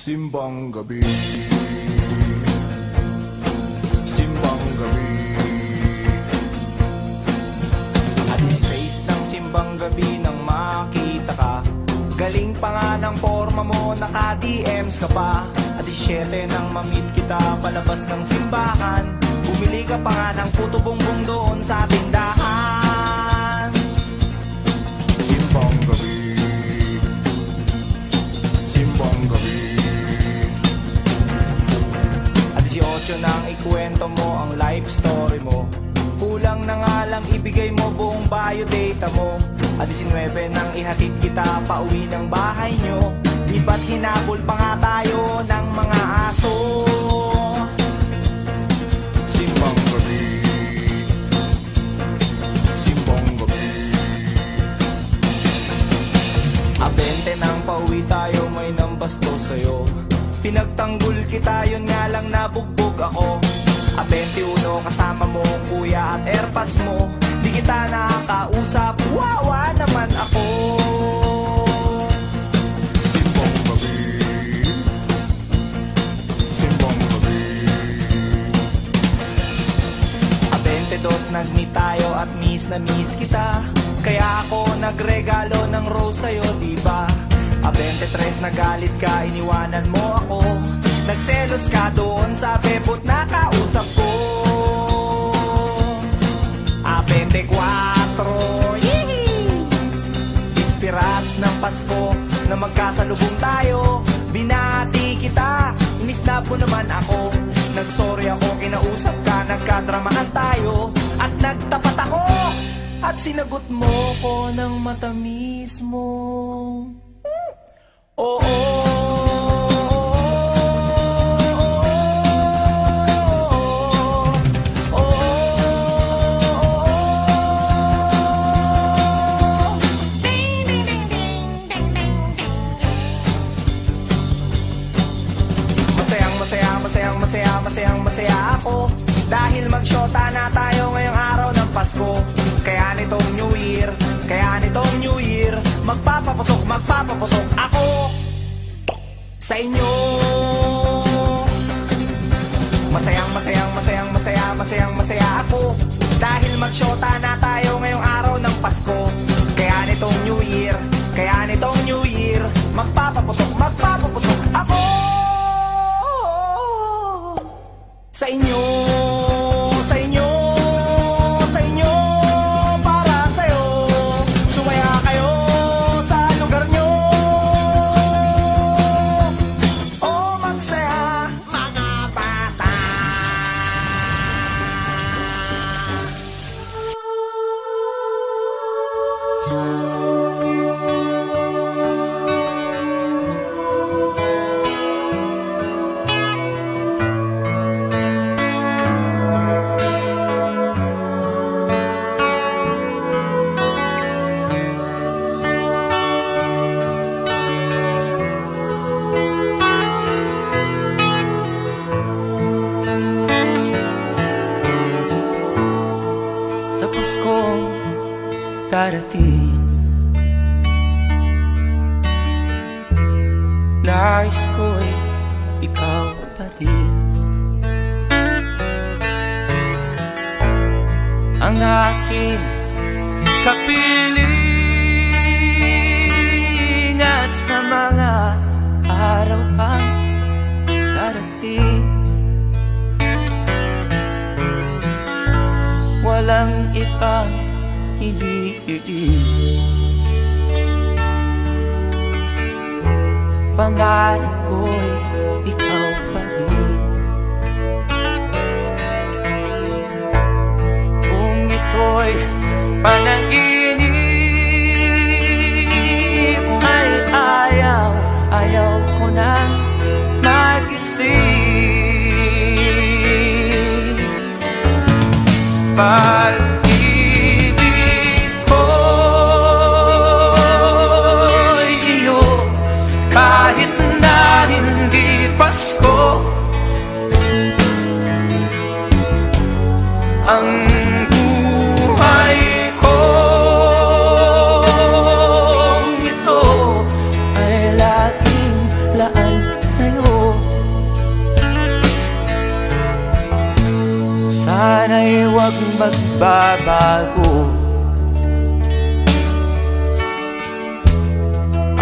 Simbang gabi, simbang gabi. At 16 ng simbang gabi nang makita ka. Galing pa nga ng forma mo, naka-DMs ka pa. At 17 nang mamit kita palabas ng simbahan. Bumili ka pa nga ng puto bongbong doon sa tindahan. Simbang gabi, simbang gabi. 18 nang ikwento mo ang life story mo. Kulang na nga lang ibigay mo buong biodata mo. At 19 nang ihatid kita pauwi ng bahay nyo. Di ba't hinabol pa nga tayo ng mga aso? Simbang gabi, simbang gabi. 20 nang pauwi tayo, may nambasto sa'yo. Pinagtanggol kita, yun nga lang nabugbog ako. 21 kasama mo kuya at airpods mo. Di kita nakakausap, wawa naman ako. Simbang gabi, simbang gabi. 22 nag-meet tayo at miss na miss kita. Kaya ako nagregalo ng rose sa'yo, diba? 23 nagalit ka, iniwanan mo ako. Nagselos ka doon sa bebot na kausap ko. 24 Ispiras ng Pasko na magkasalubong tayo. Binati kita, inisnab mo naman ako. Nagsorry ako, kinausap ka, nagkadramaan tayo. At nagtapat ako, at sinagot mo ko ng matamis mo. Oo, masaya ako dahil magsyota na tayo ngayong araw ng Pasko. Kaya nitong New Year, magpapaputok ako sa inyo. Masaya ako dahil magsyota na tayo ngayong araw ng Pasko. Kaya nitong New Year, magpapaputok ako sa inyo, para sa'yo. Sumaya kayo sa lugar nyo. O magsaya mga bata. Sa Paskong darating, nais ko'y ikaw pa rin ang aking kapiling. At sa mga araw ang darating, walang ibang hinihiling. Pangarap ko'y ikaw pa rin. Kung ito'y panaginip, ay ayaw ko nang magising. Pag-ibig ko'y iyo, kahit na hindi Pasko. Ang buhay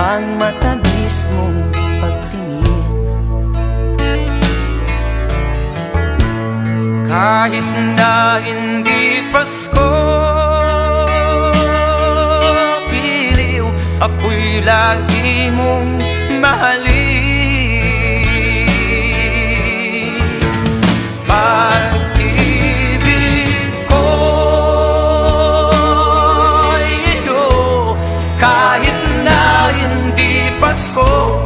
ang matamis mong pagtingin. Kahit na hindi Pasko, piliw ako'y lagi mong mahalin. Pag-ibig ko'y iyo, kahit na hindi Pasko.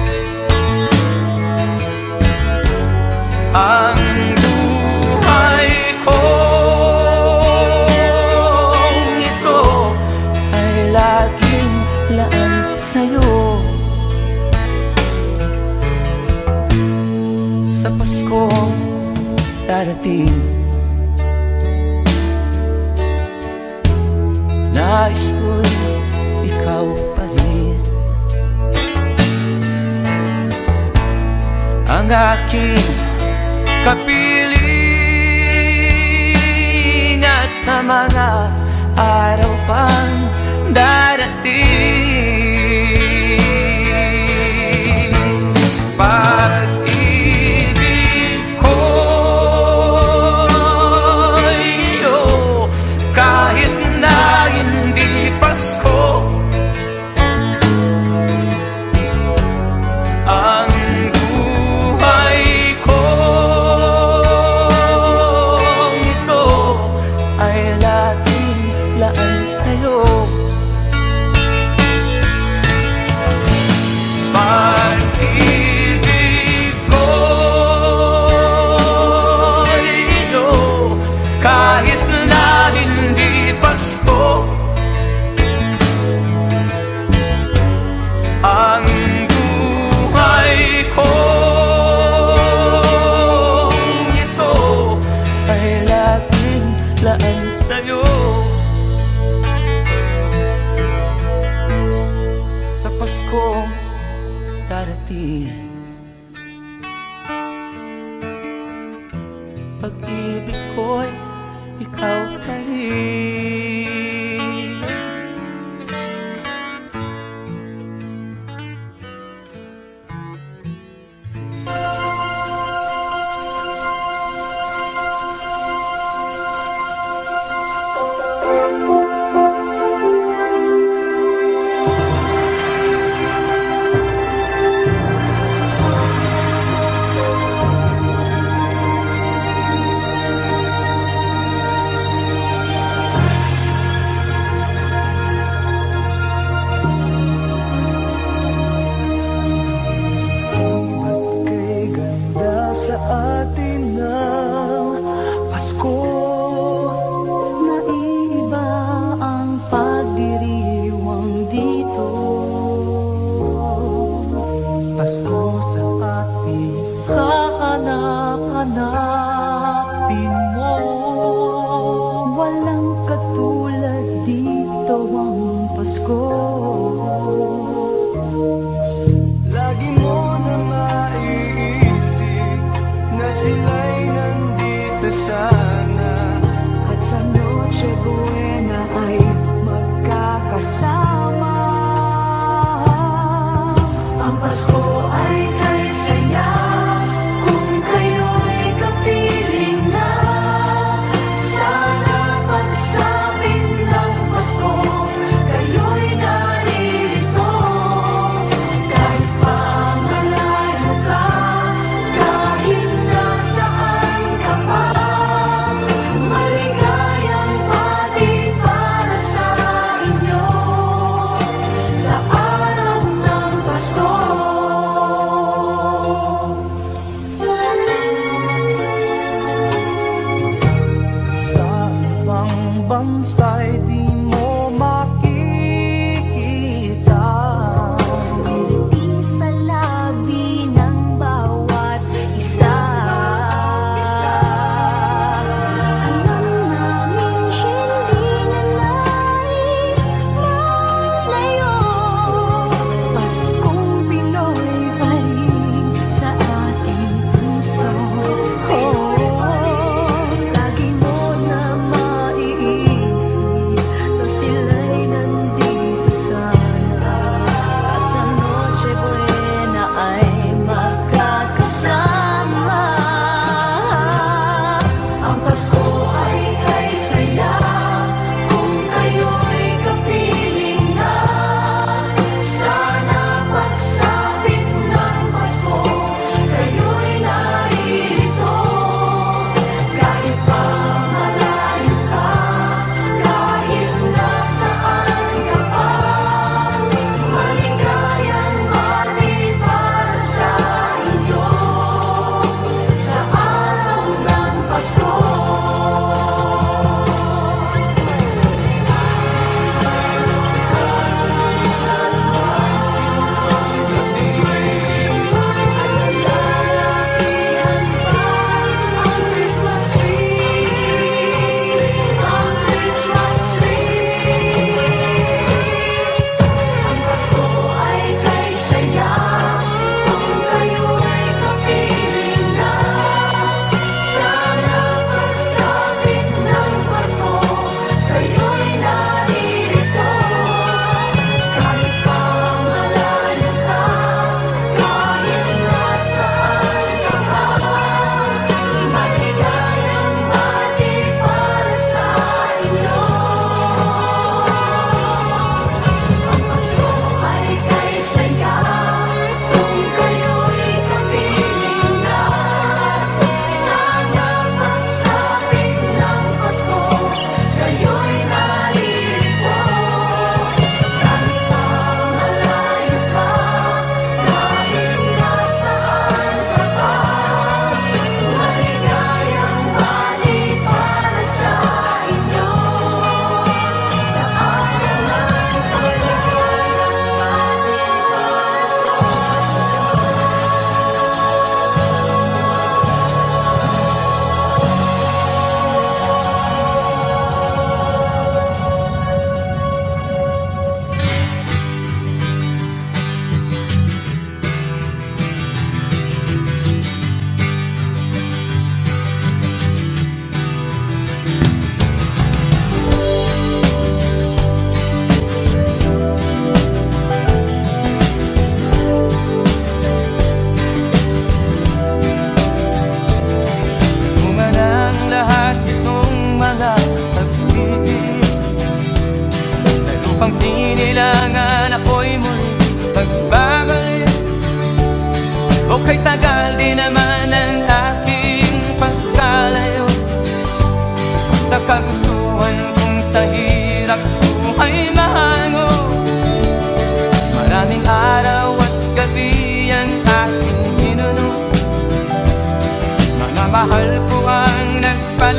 Ang buhay kong ito ay laging laan sa'yo. Sa Paskong darating, nais ko'y ikaw pa rin ang aking kapiling, at sa mga araw pang darating, pag-ibig ko'y iyo, kahit na hindi Pasko. Ang buhay kong ito ay laging laan sa'yo. Pag-ibig ko'y iyo, kahit na hindi Pasko. Ang buhay kong ito ay laging laan sa'yo. Sa Paskong darating, pag-ibig ko'y ikaw pa rin. Sa atin ng Pasko, naiiba ang pagdiriwang dito. Pasko sa atin, Hahanap-hanapin mo. Walang katulad dito ang Pasko. lagi mo na maiisip na sila'y nandito sana, At sa Noche Buena ay magkakasama. Ang Pasko ay kay saya,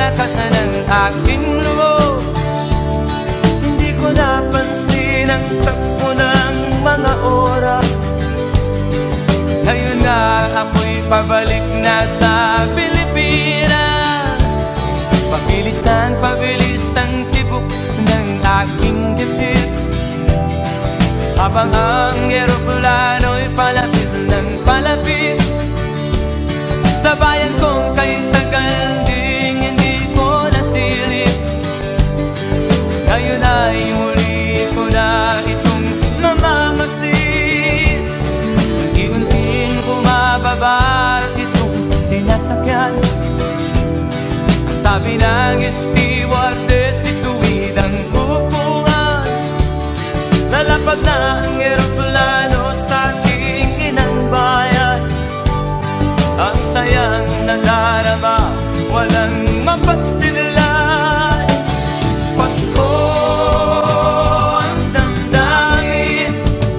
palakasan ng aking loob. Hindi ko napansin ang takbo ng mga oras. Ngayon nga ako'y pabalik na sa Pilipinas. Pabilis ng pabilis ang tibok ng aking dibdib, habang ang eroplano'y palapit ng palapit sa bayan kong kay tagal ding hindi ko nasilip. Ngayon ay muli ko na itong namamasid. Unti-unting bumababa itong sinasakyan. Ang sabi ng stewardess, ituwid ang upuan. Lalapag na ang eroplano sa aking inang bayan. Ang sayang nadarama, walang mapagsilan. Pasko ang damdamin,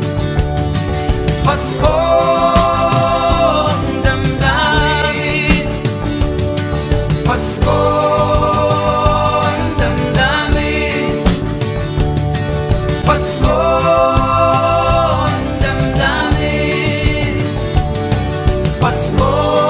Pasko ang damdamin, Pasko ang damdamin, Pasko ang damdamin, Pasko.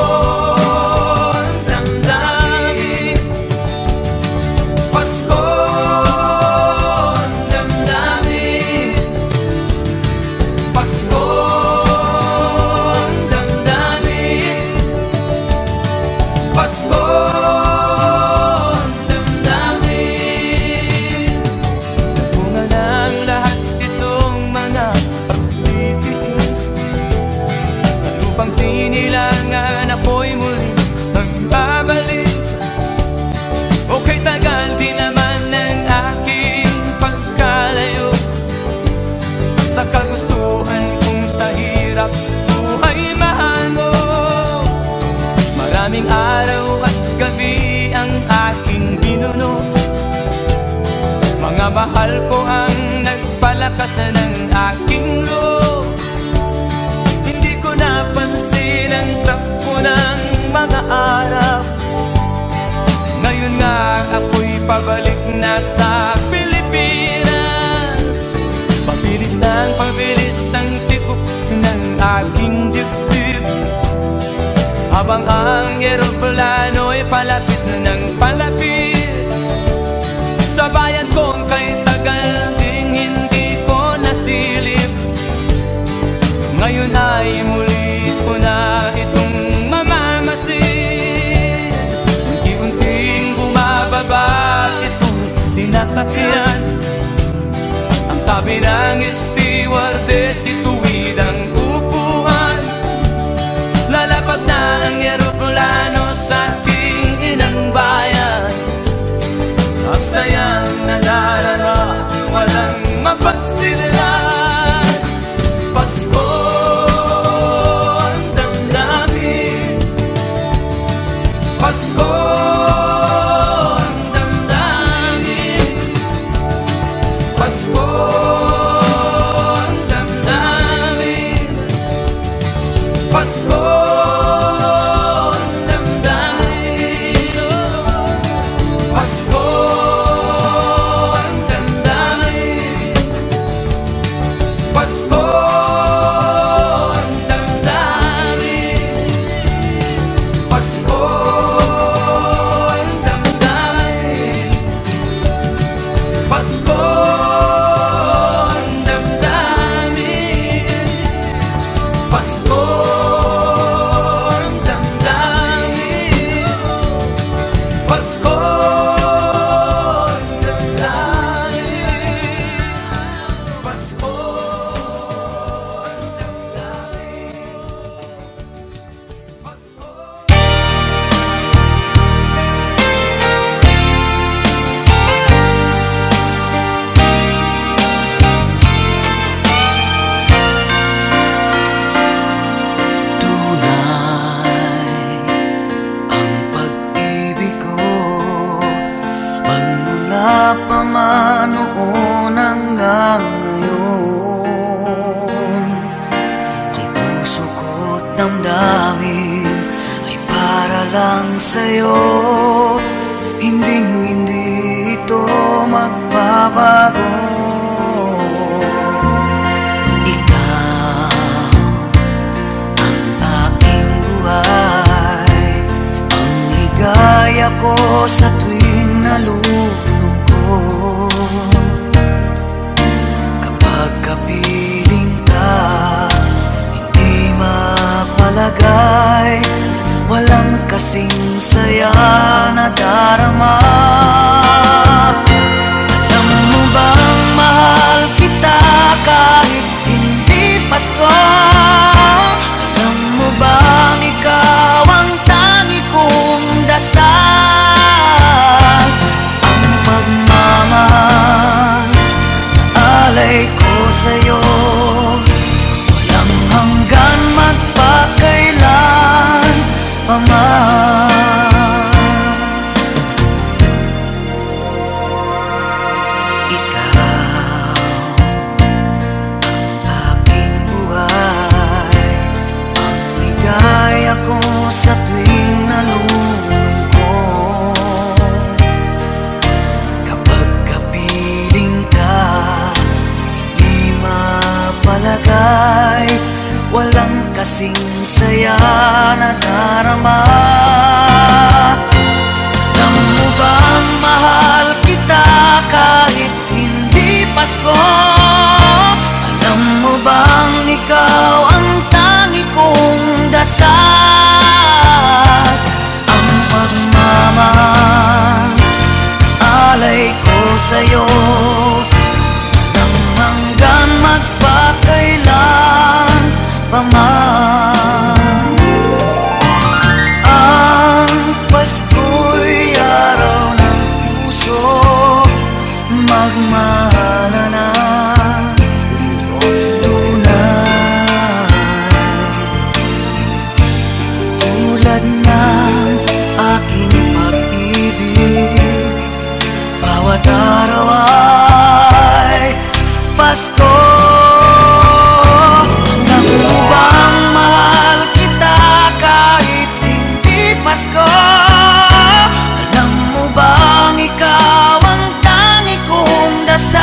Sinilangan ako'y muli magbabalik. Okay, tagal din naman ng aking pagkalayo sa kagustuhan kong sa hirap buhay mahango. Maraming araw at gabi ang aking binuno. Mga mahal ko ang nagpalakas ng aking loob. Napansin ang takbo ng mga araw. Ngayon nga ako'y pabalik na sa Pilipinas. Pabilis ng pabilis ang tibok ng aking dibdib, habang ang eroplano'y palapit ng palapit sa bayan kong kay tagal ding hindi ko nasilip. Ngayon ay muli ko na itong mamamasid. Unti-unting bumababa itong sinasakyan. Ang sabi ng stewardess, ituwid ang upuan. Lalapag na ang eroplano sa aking inang bayan. Ang sayang nadarama, walang mapagsilan. Pasko ang damdamin, Pasko ang damdamin, Pasko ang damdamin, Pasko ang damdamin, Pasko ang damdamin, Pasko. damdamin ay para lang sa'yo. piling ka, hindi mapalagay, walang kasing saya na darama. Alam mo bang mahal kita kahit hindi Pasko? Alam mo bang ikaw ang tangi kong dasal? Ang pagmamahal alay ko sa'yo, walang hanggan magpakailan paman. Sa tuwing nalulungkot, kapag kapiling ka, hindi mapalagay, walang kasing saya na darama. Alam mo bang mahal kita kahit hindi Pasko? Alam mo bang ikaw ang tangi kong dasal? Alay ko sa'yo, nang hanggang magpakailan paman. Ang Pasko'y araw ng puso, magmahalan na tunay. Tulad ng aking pag-ibig, bawat araw ay Pasko. Alam mo bang mahal kita kahit hindi Pasko? Alam mo bang ikaw ang tangi kong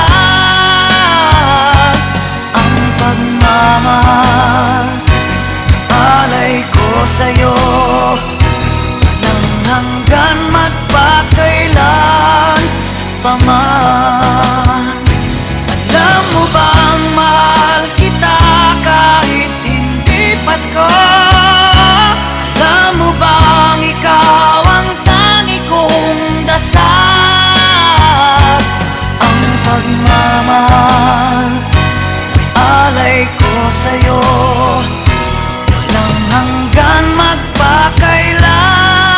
dasal? Ang pagmamahal alay ko sa'yo, nang hanggan magpakailan paman. Alam mo bang mahal kita kahit hindi Pasko? Alam mo bang ikaw ang tangi kong dasal? Ang pagmamahal alay ko sa'yo, walang hanggan magpakailan.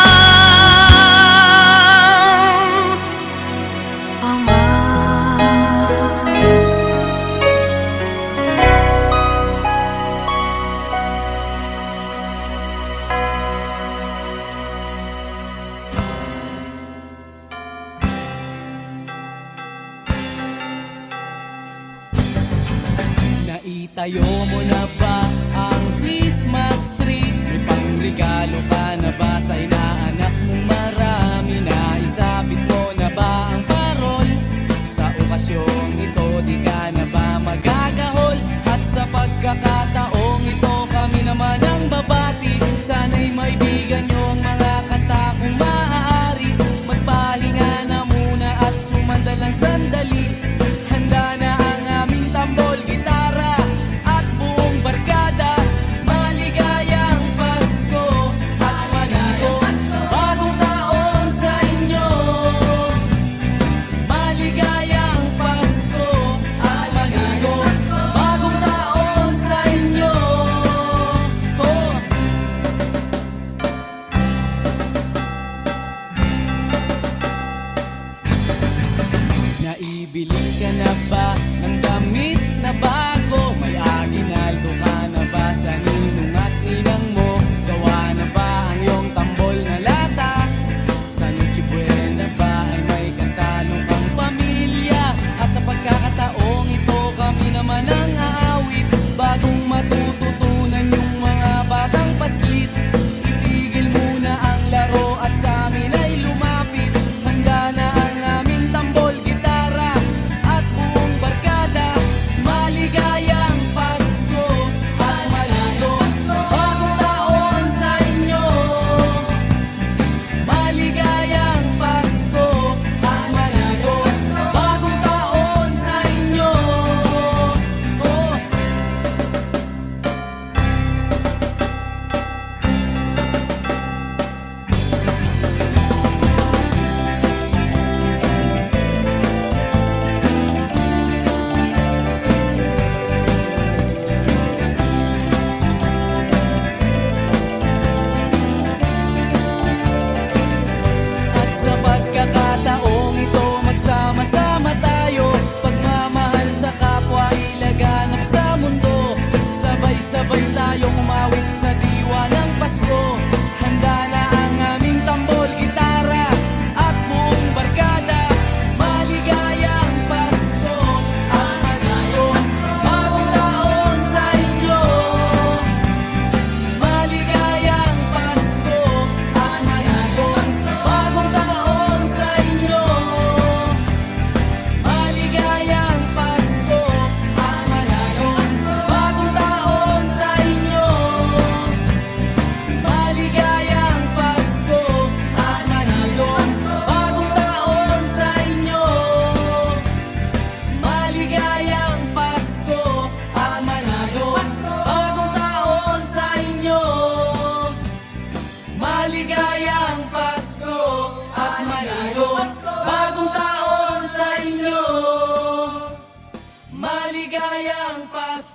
Naitayo mo na ba ang Christmas tree? May pangregalo ka na ba sa inaanak mong marami? Naisabit mo na ba ang parol? Sa okasyong ito di ka na ba magagahol? At sa pagkakataong ito kami naman ang babati, sana'y maibigan niyo ang mga kanta kung maaari. Magpahinga na muna at sumandalang sandali. Handa na ang aming tambol, gitara at buong barkada. Maligayang Pasko at manigo, bagong taon sa inyo. Maligayang Pasko at manigo, bagong taon sa inyo.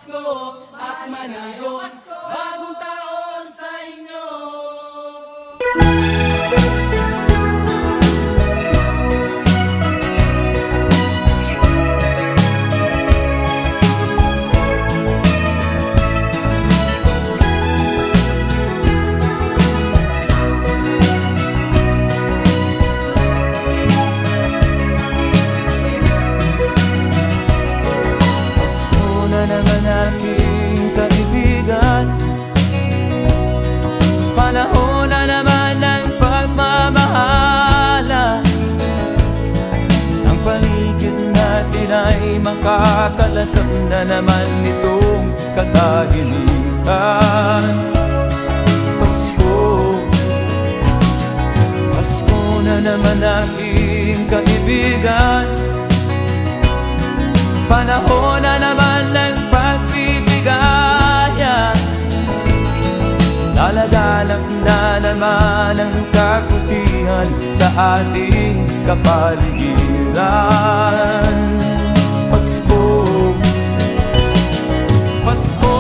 Pasko at manayong bagong taon sa inyo. Naman aking kaibigan, panahon na naman ng pagmamahala. Ang paligid natin ay makakalasap na naman nitong katahimikan. Pasko, Pasko na naman aking kaibigan, panahon na naman ng pagbibigaya. Lalaganap na naman ang kabutihan sa ating kapaligiran. Pasko, Pasko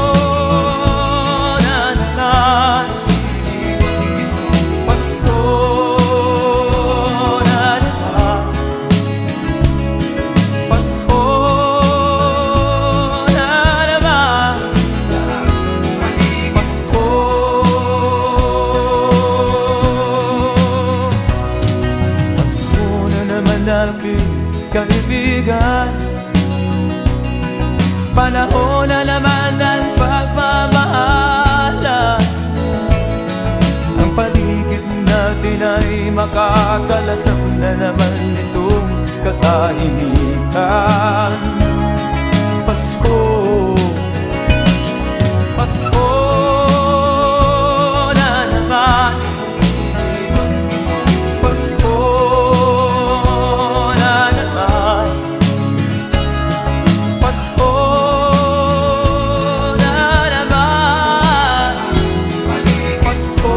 na naman, Pasko na naman, Pasko. Kaibigan, panahon na naman ng pagmamahala. Ang paligid natin ay makakalasap na naman itong katahimikan. Pasko, Pasko na naman, Pasko na naman, Pasko na naman, Pasko.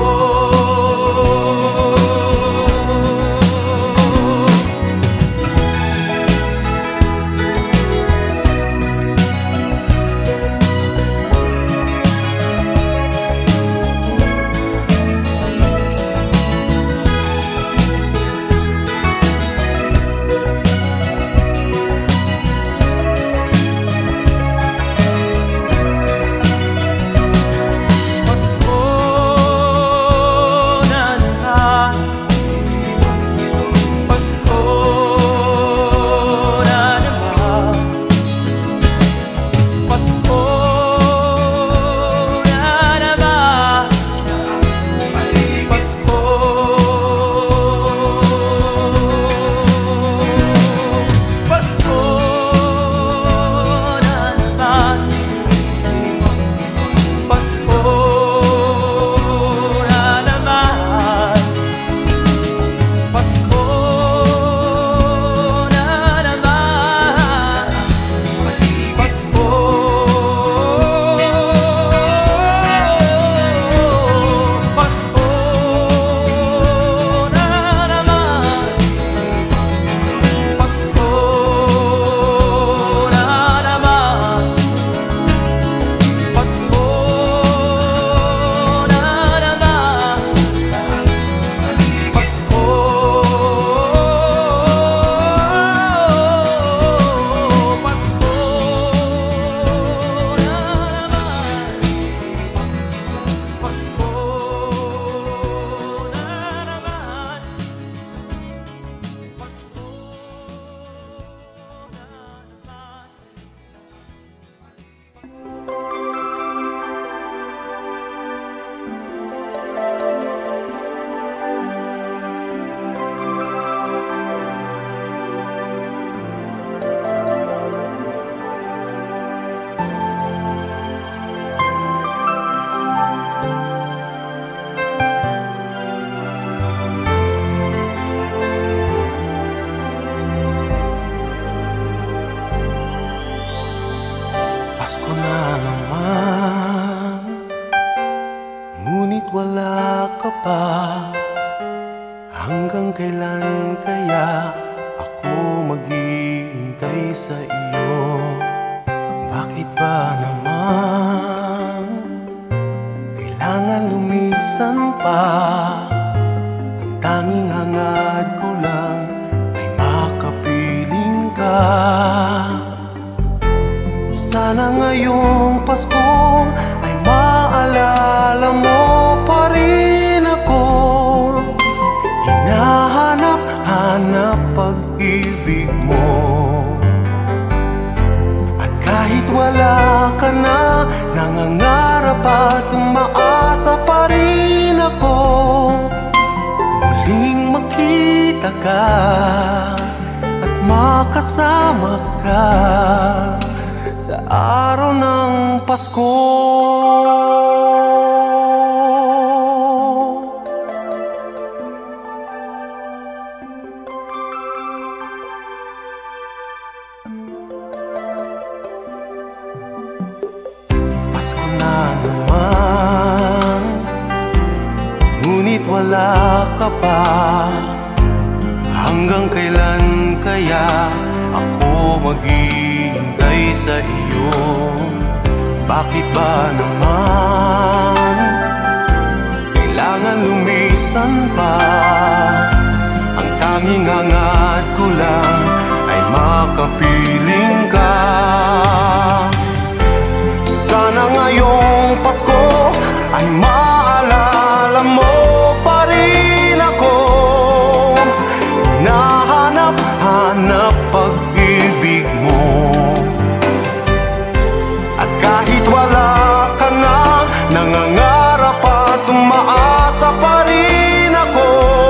Pasko na naman, ngunit wala ka pa. Hanggang kailan kaya ako maghihintay sa iyo? Bakit ba pa. Ang tanging hangad ko lang ay makapiling ka. Sana ngayong Pasko ay maalala mo pa rin ako. Hinahanap-hanap pag-ibig mo. At kahit wala ka na, nangangarap at umaasa pa rin ako. Muling makita ka at makasama ka sa araw ng Pasko. Pasko na naman, ngunit wala ka pa. Hanggang kailan kaya ako maghihintay sa iyo? Bakit ba naman kailangan lumisan pa? Ang tanging hangad ko lang ay makapiling ka. Sana ngayong Pasko ay maalala mo pa rin ako. Hinahanap-hanap pag-ibig mo. At kahit wala ka na, nangangarap at umaasa pa rin ako.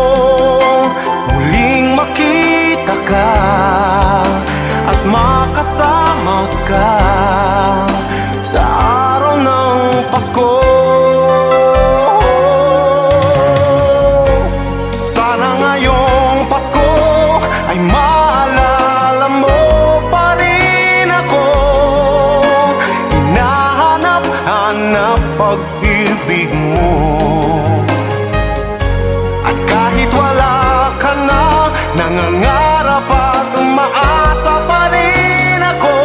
Muling makita ka at makasama ka sa araw ng Pasko. Sana ngayong Pasko ay maalala mo pa rin ako. Hinahanap-hanap pag-ibig mo. At kahit wala ka na, nangangarap at umaasa pa rin ako.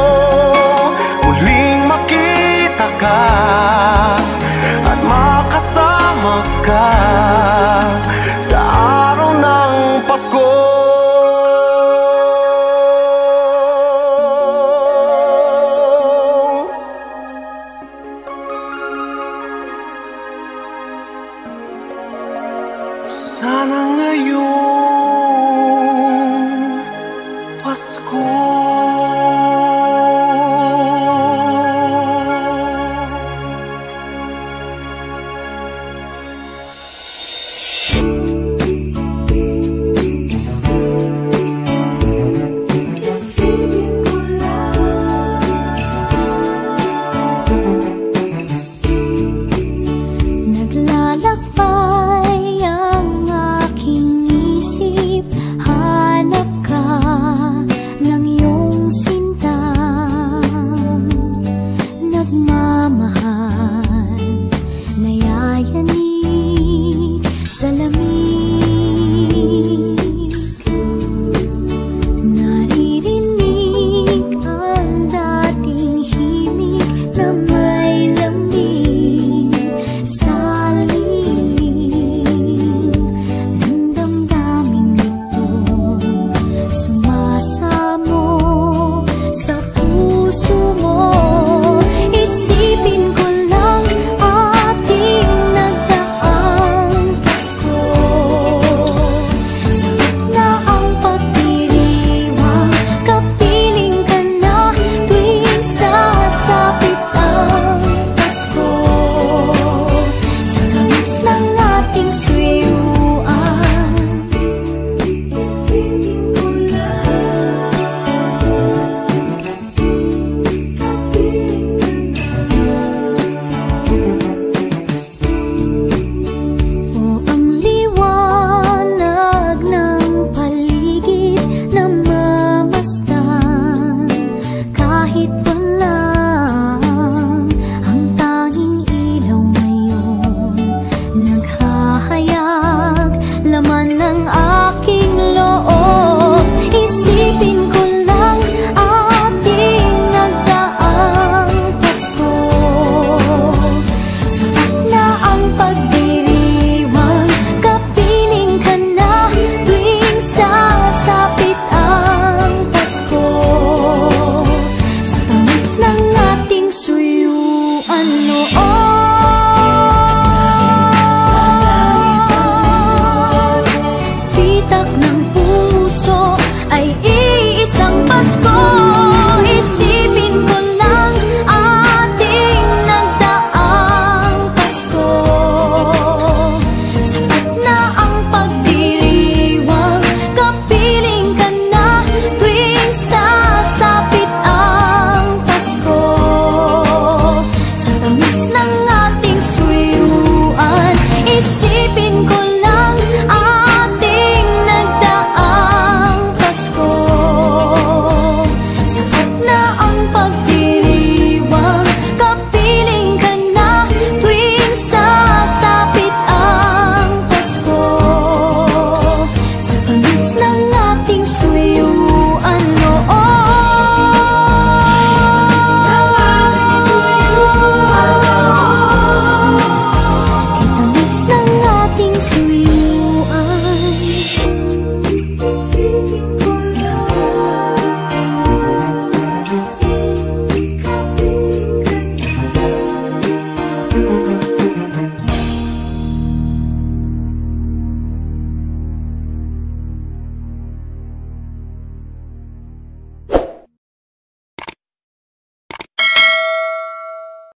Muling makita ka at makasama ka sa araw ng Pasko. Sana ngayong Pasko naglalakbay ang aking isip. Hanap ka ng iyong sinta, nagmamahal.